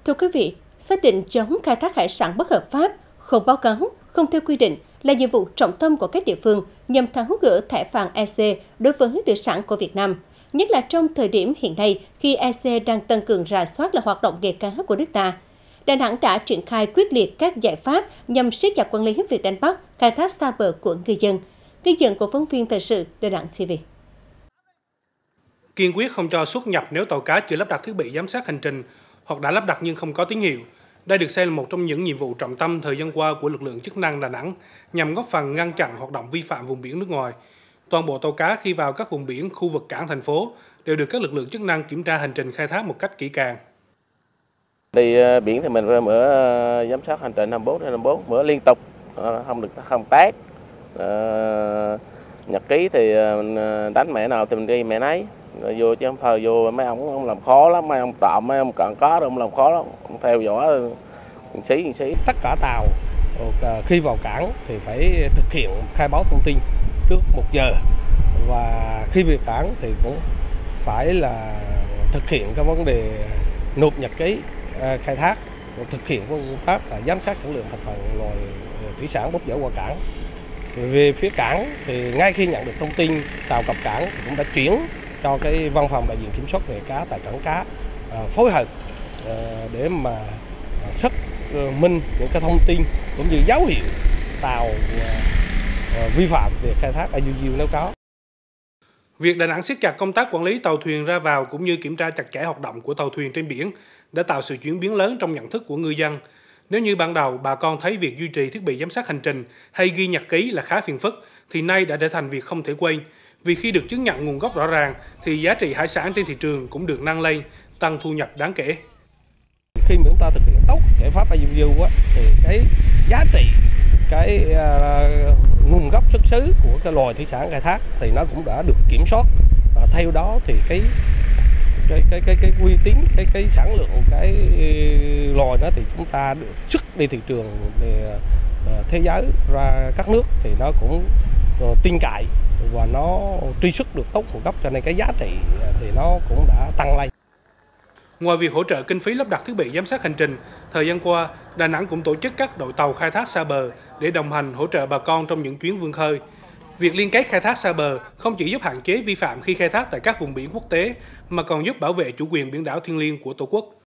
Thưa quý vị, xác định chống khai thác hải sản bất hợp pháp, không báo cáo, không theo quy định là nhiệm vụ trọng tâm của các địa phương nhằm tháo gỡ thẻ vàng EC đối với thủy sản của Việt Nam. Nhất là trong thời điểm hiện nay khi EC đang tăng cường rà soát là hoạt động nghề cá của nước ta. Đà Nẵng đã triển khai quyết liệt các giải pháp nhằm siết chặt quản lý việc đánh bắt, khai thác xa bờ của ngư dân. Ghi nhận của phóng viên thời sự Đà Nẵng TV. Kiên quyết không cho xuất nhập nếu tàu cá chưa lắp đặt thiết bị giám sát hành trình hoặc đã lắp đặt nhưng không có tín hiệu. Đây được xem là một trong những nhiệm vụ trọng tâm thời gian qua của lực lượng chức năng Đà Nẵng nhằm góp phần ngăn chặn hoạt động vi phạm vùng biển nước ngoài. Toàn bộ tàu cá khi vào các vùng biển, khu vực cảng thành phố đều được các lực lượng chức năng kiểm tra hành trình khai thác một cách kỹ càng. Đi biển thì mình mở giám sát hành trình 24/24, mở liên tục, không được không tác. Nhật ký thì mình đánh mẹ nào thì mình đi mẹ nấy. Rồi vô chứ không thời vô mấy ông làm khó lắm, mấy ông trộm, mấy ông cần có rồi ông làm khó lắm, ông theo dõi một xí. Tất cả tàu khi vào cảng thì phải thực hiện khai báo thông tin trước 1 giờ, và khi về cảng thì cũng phải là thực hiện cái vấn đề nộp nhật ký khai thác, thực hiện công tác là giám sát sản lượng thành phần loài thủy sản bốc dỡ qua cảng. Về phía cảng thì ngay khi nhận được thông tin tàu cập cảng thì cũng đã chuyển cho cái văn phòng đại diện kiểm soát nghề cá tại cảng cá phối hợp để mà xác minh những cái thông tin cũng như dấu hiệu tàu vi phạm về khai thác IUU nếu có. Việc Đà Nẵng siết chặt công tác quản lý tàu thuyền ra vào cũng như kiểm tra chặt chẽ hoạt động của tàu thuyền trên biển đã tạo sự chuyển biến lớn trong nhận thức của ngư dân. Nếu như ban đầu bà con thấy việc duy trì thiết bị giám sát hành trình hay ghi nhật ký là khá phiền phức, thì nay đã trở thành việc không thể quên. Vì khi được chứng nhận nguồn gốc rõ ràng thì giá trị hải sản trên thị trường cũng được nâng lên, tăng thu nhập đáng kể. Khi mà chúng ta thực hiện tốt giải pháp IUU thì cái giá trị, cái nguồn gốc xuất xứ của cái loài thủy sản khai thác thì nó cũng đã được kiểm soát. Và theo đó thì cái uy tín, cái sản lượng cái loài đó thì chúng ta được xuất đi thị trường thế giới ra các nước thì nó cũng tin cậy và nó truy xuất được tốt nguồn gốc, cho nên cái giá trị thì nó cũng đã tăng lên. Ngoài việc hỗ trợ kinh phí lắp đặt thiết bị giám sát hành trình, thời gian qua, Đà Nẵng cũng tổ chức các đội tàu khai thác xa bờ để đồng hành hỗ trợ bà con trong những chuyến vươn khơi. Việc liên kết khai thác xa bờ không chỉ giúp hạn chế vi phạm khi khai thác tại các vùng biển quốc tế, mà còn giúp bảo vệ chủ quyền biển đảo thiêng liêng của Tổ quốc.